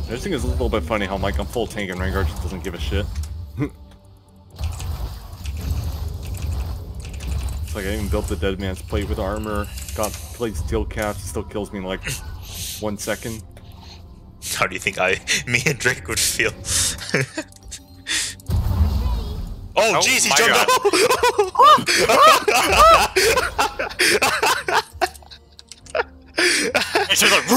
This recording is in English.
I just think it's a little bit funny how Mike on full tank and Rengar just doesn't give a shit. It's like I even built the dead man's plate with armor, got plate steel caps, still kills me in like 1 second. How do you think me and Drake would feel? Oh jeez, he jumped up! It's just like